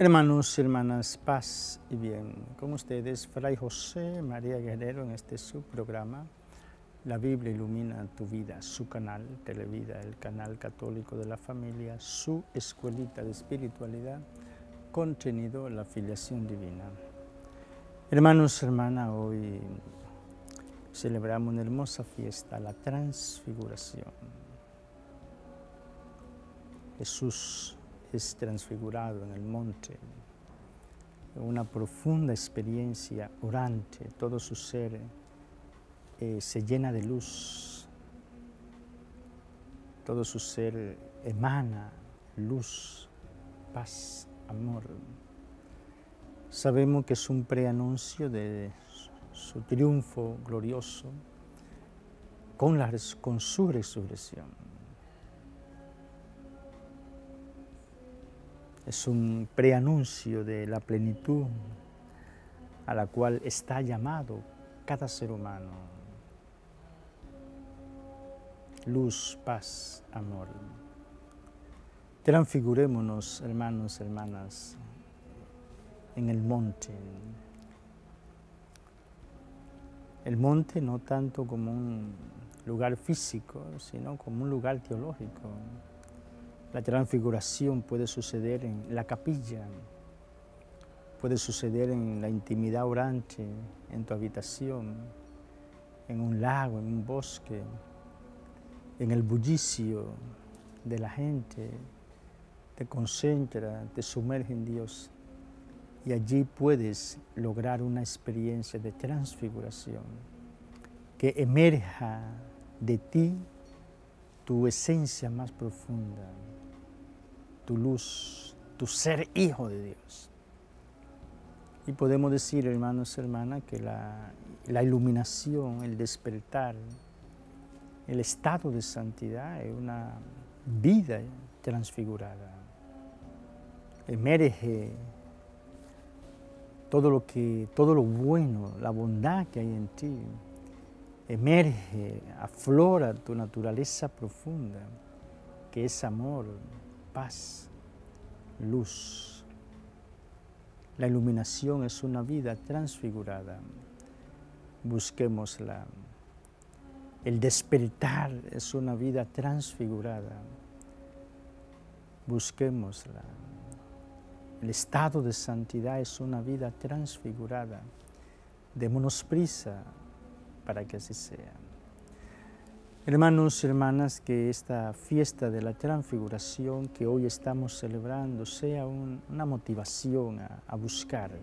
Hermanos y hermanas, paz y bien. Con ustedes, Fray José María Guerrero, en este subprograma, La Biblia ilumina tu vida, su canal Televida, el canal católico de la familia, su escuelita de espiritualidad, contenido la filiación divina. Hermanos y hermanas, hoy celebramos una hermosa fiesta, la transfiguración. Jesús es transfigurado en el monte, una profunda experiencia orante, todo su ser se llena de luz, todo su ser emana luz, paz, amor. Sabemos que es un preanuncio de su triunfo glorioso con su resurrección. Es un preanuncio de la plenitud a la cual está llamado cada ser humano. Luz, paz, amor. Transfigurémonos, hermanos, hermanas, en el monte. El monte no tanto como un lugar físico, sino como un lugar teológico. La transfiguración puede suceder en la capilla, puede suceder en la intimidad orante, en tu habitación, en un lago, en un bosque, en el bullicio de la gente. Te concentra, te sumerge en Dios y allí puedes lograr una experiencia de transfiguración que emerja de ti tu esencia más profunda, tu luz, tu ser hijo de Dios. Y podemos decir, hermanos y hermanas, que la iluminación, el despertar, el estado de santidad es una vida transfigurada. Emerge todo lo bueno, la bondad que hay en ti. Emerge, aflora tu naturaleza profunda, que es amor, paz, luz. La iluminación es una vida transfigurada. Busquémosla. El despertar es una vida transfigurada. Busquémosla. El estado de santidad es una vida transfigurada. Démonos prisa para que así sea. Hermanos y hermanas, que esta fiesta de la transfiguración que hoy estamos celebrando sea una motivación a buscar,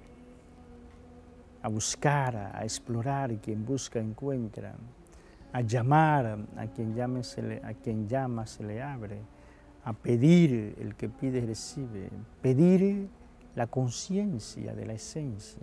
a explorar, quien busca encuentra, a llamar, a quien llama se le abre, a pedir, el que pide recibe, pedir la conciencia de la esencia,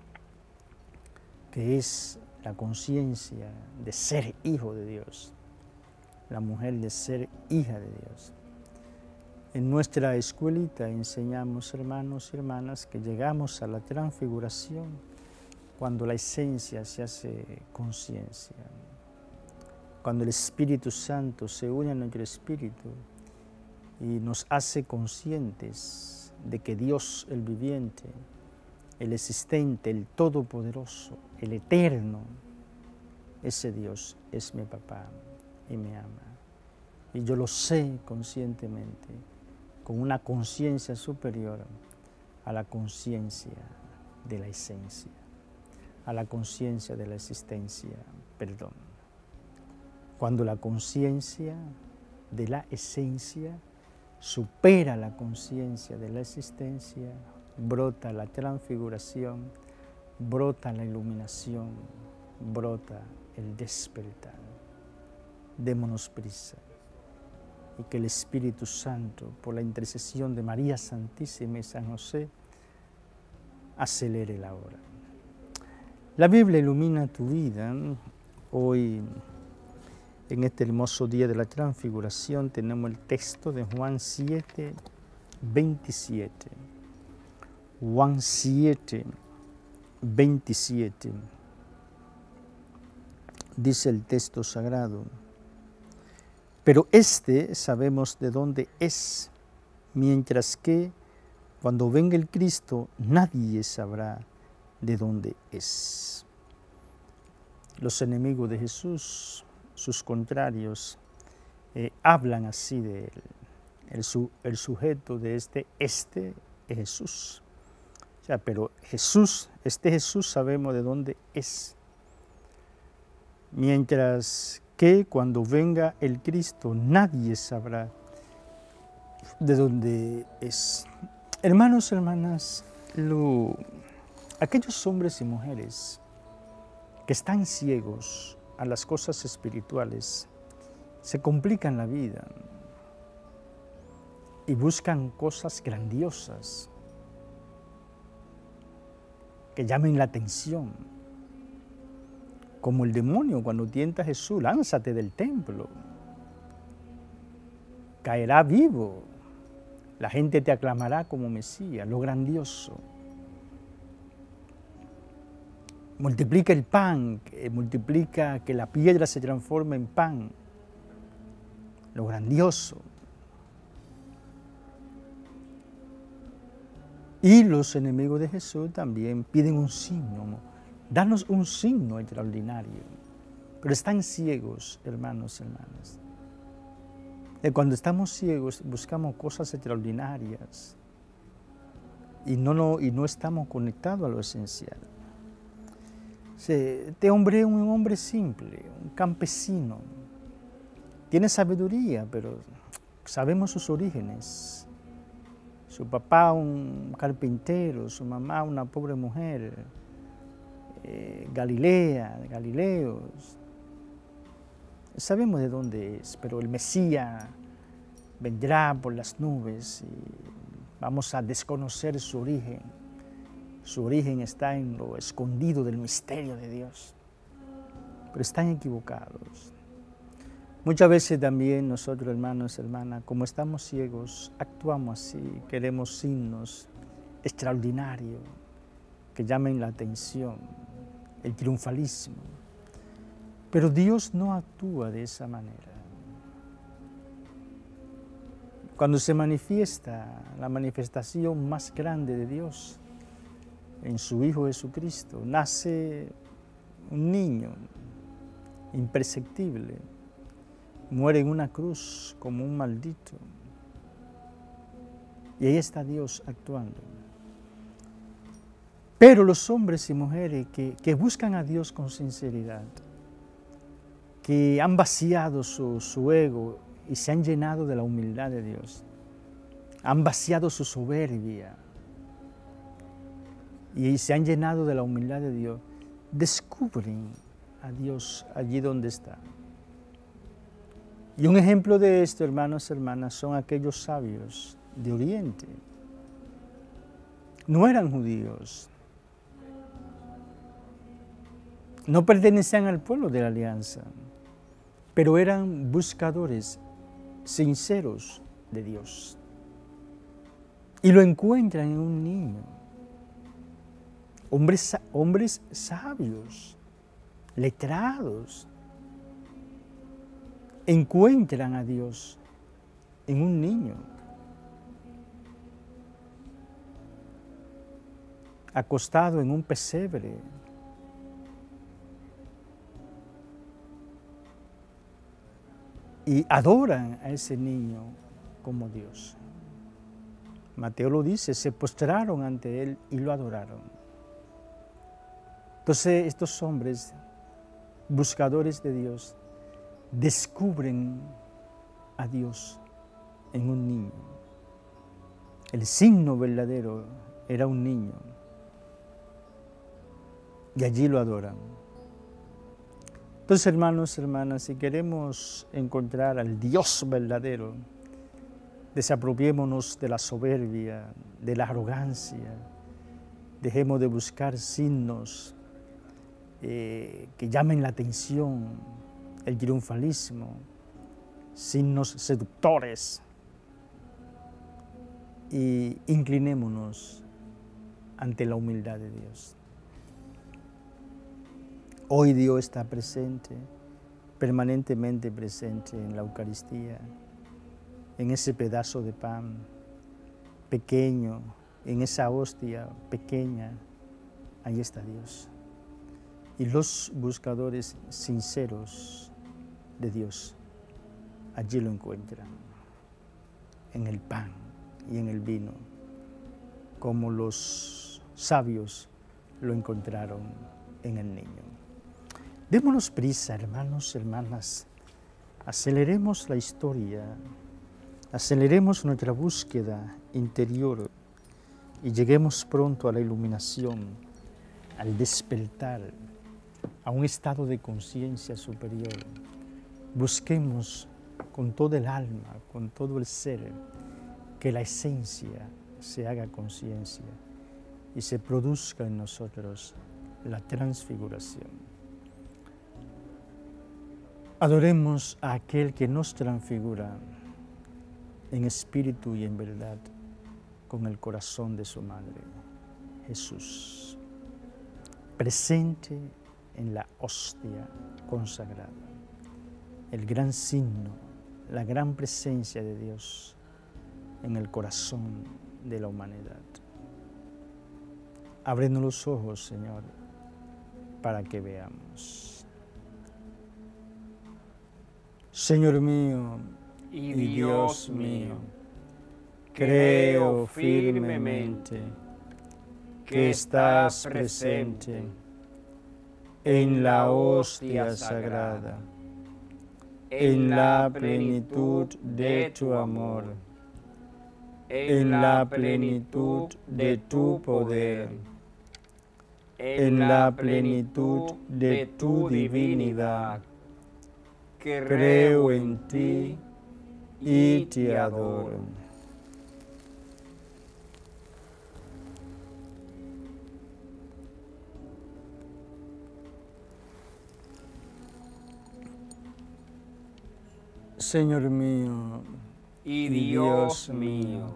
que es la conciencia de ser hijo de Dios, la mujer de ser hija de Dios. En nuestra escuelita enseñamos, hermanos y hermanas, que llegamos a la transfiguración cuando la esencia se hace conciencia, cuando el Espíritu Santo se une a nuestro espíritu y nos hace conscientes de que Dios, el viviente, el existente, el todopoderoso, el eterno, ese Dios es mi papá y me ama. Y yo lo sé conscientemente, con una conciencia superior a la conciencia de la esencia, a la conciencia de la existencia, perdón. Cuando la conciencia de la esencia supera la conciencia de la existencia, brota la transfiguración, brota la iluminación, brota el despertar. Démonos prisa y que el Espíritu Santo, por la intercesión de María Santísima y San José, acelere la hora. La Biblia ilumina tu vida. Hoy, en este hermoso día de la transfiguración, tenemos el texto de Juan 7, 27. Juan 7, 27. Dice el texto sagrado: pero sabemos de dónde es, mientras que Cuando venga el Cristo, nadie sabrá de dónde es. Los enemigos de Jesús, sus contrarios, hablan así de él. El sujeto de este es Jesús. O sea, pero Jesús, este Jesús sabemos de dónde es. Mientras que cuando venga el Cristo, nadie sabrá de dónde es. Hermanos, hermanas, aquellos hombres y mujeres que están ciegos a las cosas espirituales, se complican la vida y buscan cosas grandiosas que llamen la atención. Como el demonio cuando tienta a Jesús, lánzate del templo, caerá vivo, la gente te aclamará como Mesías, lo grandioso. Multiplica el pan, multiplica que la piedra se transforme en pan, lo grandioso. Y los enemigos de Jesús también piden un signo, danos un signo extraordinario. Pero están ciegos, hermanos y hermanas. Cuando estamos ciegos buscamos cosas extraordinarias y no estamos conectados a lo esencial. Este hombre es un hombre simple, un campesino. Tiene sabiduría, pero sabemos sus orígenes. Su papá un carpintero, su mamá una pobre mujer, Galileos. Sabemos de dónde es, pero el Mesías vendrá por las nubes y vamos a desconocer su origen. Su origen está en lo escondido del misterio de Dios. Pero están equivocados. Muchas veces también nosotros, hermanos y hermanas, como estamos ciegos, actuamos así, queremos signos extraordinarios que llamen la atención, el triunfalismo. Pero Dios no actúa de esa manera. Cuando se manifiesta la manifestación más grande de Dios en su Hijo Jesucristo, nace un niño imperceptible, muere en una cruz como un maldito. Y ahí está Dios actuando. Pero los hombres y mujeres que buscan a Dios con sinceridad, que han vaciado su ego y se han llenado de la humildad de Dios, han vaciado su soberbia y se han llenado de la humildad de Dios, descubren a Dios allí donde está. Y un ejemplo de esto, hermanos y hermanas, son aquellos sabios de Oriente. No eran judíos, no pertenecían al pueblo de la alianza, pero eran buscadores sinceros de Dios. Y lo encuentran en un niño, hombres sabios, letrados, encuentran a Dios en un niño, acostado en un pesebre. Y adoran a ese niño como Dios. Mateo lo dice, se postraron ante él y lo adoraron. Entonces estos hombres, buscadores de Dios, descubren a Dios en un niño. El signo verdadero era un niño. Y allí lo adoran. Entonces, hermanos, hermanas, si queremos encontrar al Dios verdadero, desapropiémonos de la soberbia, de la arrogancia, dejemos de buscar signos que llamen la atención, el triunfalismo, signos seductores, y inclinémonos ante la humildad de Dios. Hoy Dios está presente, permanentemente presente en la Eucaristía, en ese pedazo de pan pequeño, en esa hostia pequeña, ahí está Dios. Y los buscadores sinceros de Dios, allí lo encuentran, en el pan y en el vino, como los sabios lo encontraron en el niño. Démonos prisa, hermanos, hermanas, aceleremos la historia, aceleremos nuestra búsqueda interior y lleguemos pronto a la iluminación, al despertar, a un estado de conciencia superior. Busquemos con todo el alma, con todo el ser, que la esencia se haga conciencia y se produzca en nosotros la transfiguración. Adoremos a aquel que nos transfigura en espíritu y en verdad con el corazón de su madre, Jesús, presente en la hostia consagrada, el gran signo, la gran presencia de Dios en el corazón de la humanidad. Ábrenos los ojos, Señor, para que veamos. Señor mío y Dios mío, creo firmemente que estás presente en la hostia sagrada, en la plenitud de tu amor, en la plenitud de tu poder, en la plenitud de tu divinidad. Creo en ti y te adoro. Señor mío y Dios mío,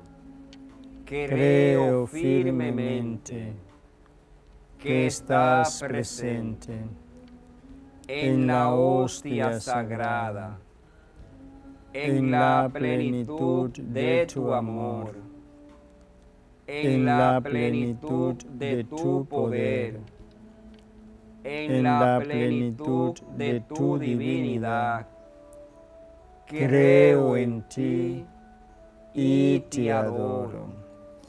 creo firmemente que estás presente en la hostia sagrada, en la plenitud de tu amor, en la plenitud de tu poder, en la plenitud de tu divinidad. Creo en ti y te adoro.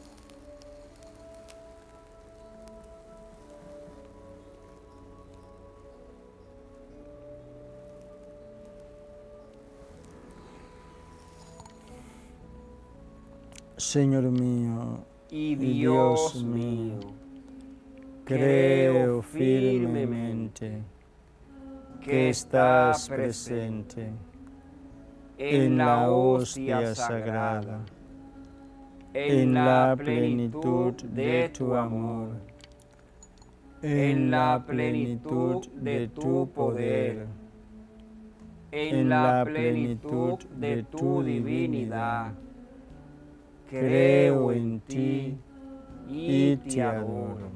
Señor mío y Dios mío, creo firmemente que estás presente en la hostia sagrada, en la plenitud de tu amor, en la plenitud de tu poder, en la plenitud de tu divinidad. Creo en ti y te adoro.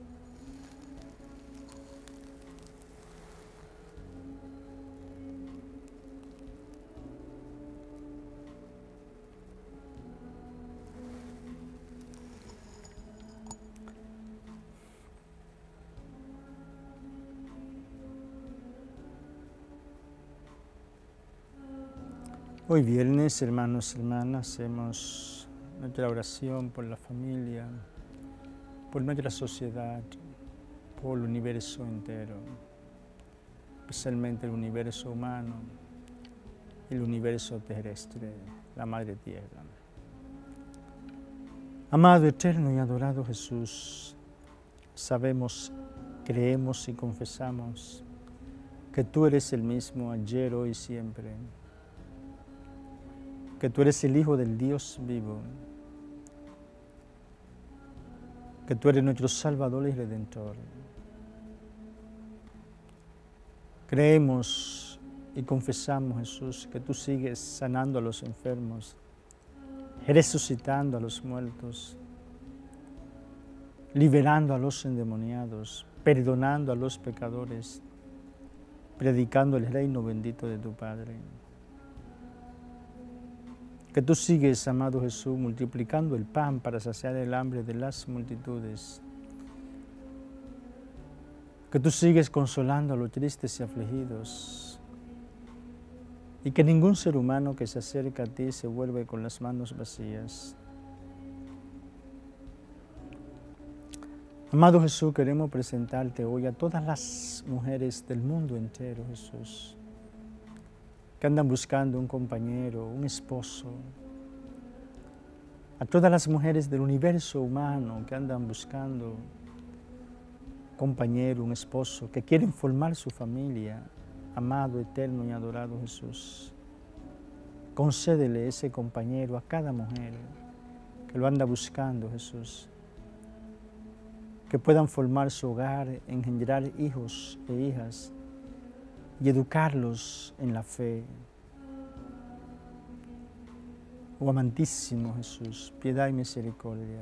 Hoy viernes, hermanos y hermanas, hacemos nuestra oración por la familia, por nuestra sociedad, por el universo entero, especialmente el universo humano, el universo terrestre, la Madre Tierra. Amado, eterno y adorado Jesús, sabemos, creemos y confesamos que tú eres el mismo ayer, hoy y siempre, que tú eres el Hijo del Dios vivo, que tú eres nuestro Salvador y Redentor. Creemos y confesamos, Jesús, que tú sigues sanando a los enfermos, resucitando a los muertos, liberando a los endemoniados, perdonando a los pecadores, predicando el reino bendito de tu Padre. que tú sigues, amado Jesús, multiplicando el pan para saciar el hambre de las multitudes, que tú sigues consolando a los tristes y afligidos, y que ningún ser humano que se acerca a ti se vuelve con las manos vacías. Amado Jesús, queremos presentarte hoy a todas las mujeres del mundo entero, Jesús, que andan buscando un compañero, un esposo, a todas las mujeres del universo humano que andan buscando un compañero, un esposo, que quieren formar su familia. Amado, eterno y adorado Jesús, concédele ese compañero a cada mujer que lo anda buscando, Jesús, que puedan formar su hogar, engendrar hijos e hijas y educarlos en la fe. Oh amantísimo Jesús, piedad y misericordia.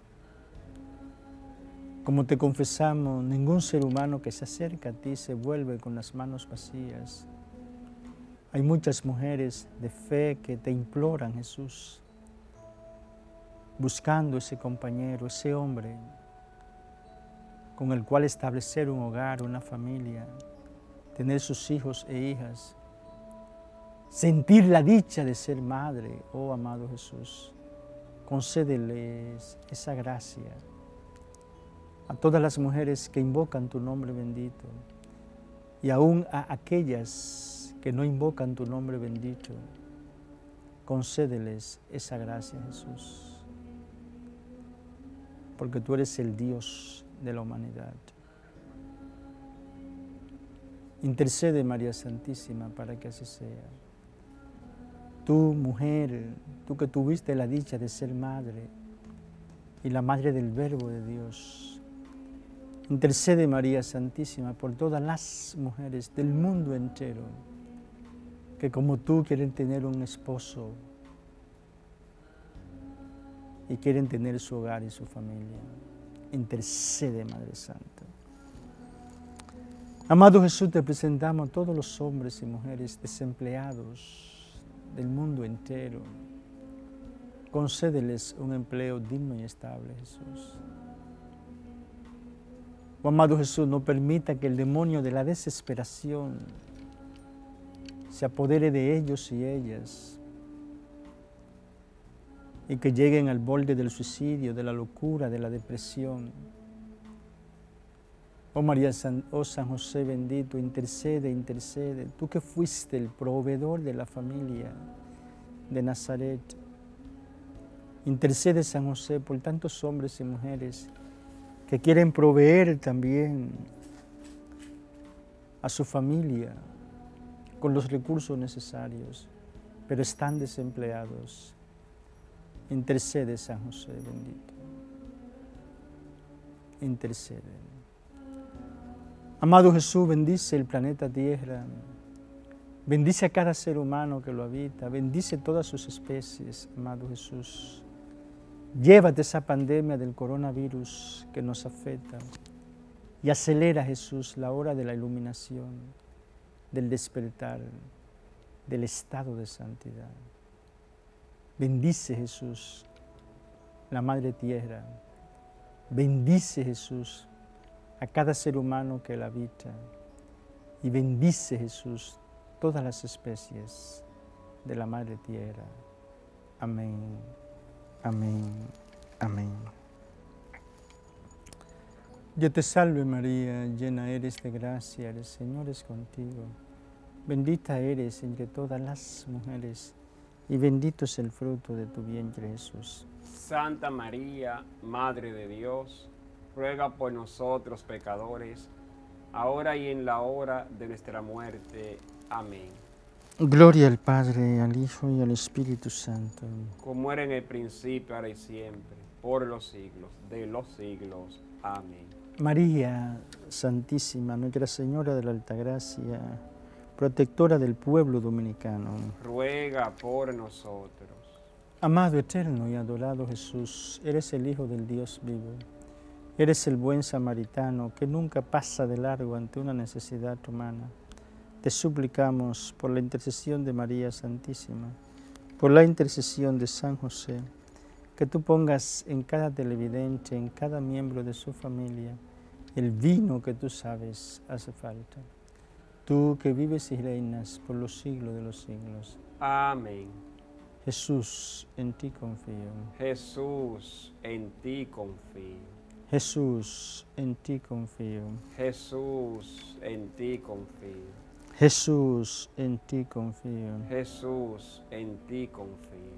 Como te confesamos, ningún ser humano que se acerca a ti se vuelve con las manos vacías. Hay muchas mujeres de fe que te imploran, Jesús, buscando ese compañero, ese hombre con el cual establecer un hogar, una familia, tener sus hijos e hijas, sentir la dicha de ser madre. Oh amado Jesús, concédeles esa gracia a todas las mujeres que invocan tu nombre bendito y aún a aquellas que no invocan tu nombre bendito, concédeles esa gracia, Jesús, porque tú eres el Dios de la humanidad. Intercede, María Santísima, para que así sea. Tú, mujer, tú que tuviste la dicha de ser madre y la madre del Verbo de Dios, intercede, María Santísima, por todas las mujeres del mundo entero que como tú quieren tener un esposo y quieren tener su hogar y su familia. Intercede, Madre Santa. Amado Jesús, te presentamos a todos los hombres y mujeres desempleados del mundo entero. Concédeles un empleo digno y estable, Jesús. Oh, amado Jesús, no permita que el demonio de la desesperación se apodere de ellos y ellas y que lleguen al borde del suicidio, de la locura, de la depresión. Oh San José bendito, intercede, intercede. Tú que fuiste el proveedor de la familia de Nazaret, intercede, San José, por tantos hombres y mujeres que quieren proveer también a su familia con los recursos necesarios, pero están desempleados. Intercede, San José bendito. Intercede. Amado Jesús, bendice el planeta Tierra. Bendice a cada ser humano que lo habita. Bendice todas sus especies, amado Jesús. Llévate esa pandemia del coronavirus que nos afecta y acelera, Jesús, la hora de la iluminación, del despertar, del estado de santidad. Bendice, Jesús, la Madre Tierra. Bendice, Jesús, a cada ser humano que la habita. Y bendice, Jesús, todas las especies de la Madre Tierra. Amén. Amén. Amén. Dios te salve María, llena eres de gracia, el Señor es contigo. Bendita eres entre todas las mujeres y bendito es el fruto de tu vientre, Jesús. Santa María, Madre de Dios, ruega por nosotros pecadores, ahora y en la hora de nuestra muerte. Amén. Gloria al Padre, al Hijo y al Espíritu Santo. Como era en el principio, ahora y siempre, por los siglos de los siglos. Amén. María Santísima, Nuestra Señora de la Altagracia, protectora del pueblo dominicano, ruega por nosotros. Amado, eterno y adorado Jesús, eres el Hijo del Dios vivo. Eres el buen samaritano que nunca pasa de largo ante una necesidad humana. Te suplicamos por la intercesión de María Santísima, por la intercesión de San José, que tú pongas en cada televidente, en cada miembro de su familia, el vino que tú sabes hace falta. Tú que vives y reinas por los siglos de los siglos. Amén. Jesús, en ti confío. Jesús, en ti confío. Jesús, en ti confío. Jesús, en ti confío. Jesús, en ti confío. Jesús, en ti confío.